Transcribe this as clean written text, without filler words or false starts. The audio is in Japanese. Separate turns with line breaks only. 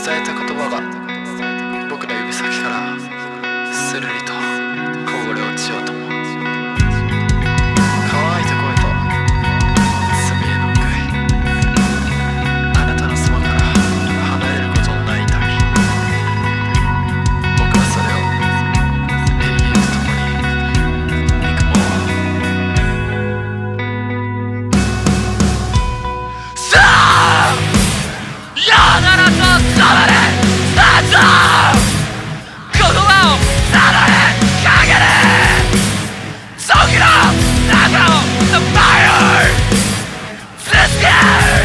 伝えた言葉が僕の指先からスルリとこぼれ落ちようとも、乾いた声と罪への悔い、あなたのそばから離れることのない痛み、僕はそれを永遠と共に憎もう。さあ世ならとそばでスタート、言葉をただでかける時の中を The fire 続け